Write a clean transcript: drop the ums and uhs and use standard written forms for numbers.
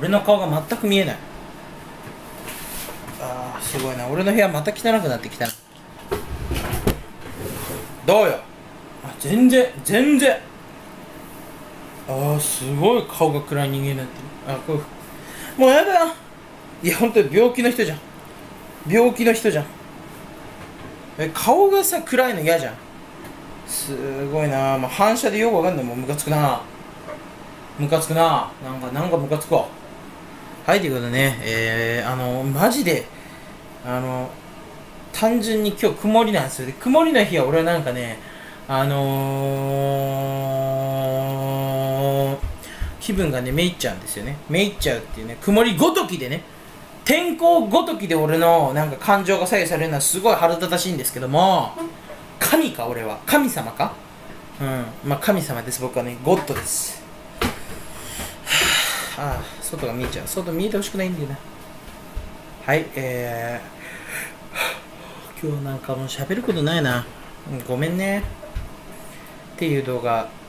俺の顔が全く見えない。あーすごいな、俺の部屋また汚くなってきたな。どうよ。あ、全然あーすごい顔が暗い人間になってる。あ、こうもうやだ。いや本当に病気の人じゃん。病気の人じゃん。顔がさ暗いの嫌じゃん。すごいな。まあ、反射でよくわかんない。もうムカつくな。ムカつくな。なんかムカつくわ。はい、ということでね、マジで、単純に今日曇りなんですよ。で、曇りの日は俺はなんかね、気分がね、めいっちゃうんですよね。めいっちゃうっていうね、曇りごときでね、天候ごときで俺のなんか感情が左右されるのはすごい腹立たしいんですけども、神か俺は。神様か。うん。まあ神様です、僕はね。ゴッドです。ああ、外が見えちゃう。外見えてほしくないんだよな。はい、今日なんかもう喋ることないな。ごめんね。っていう動画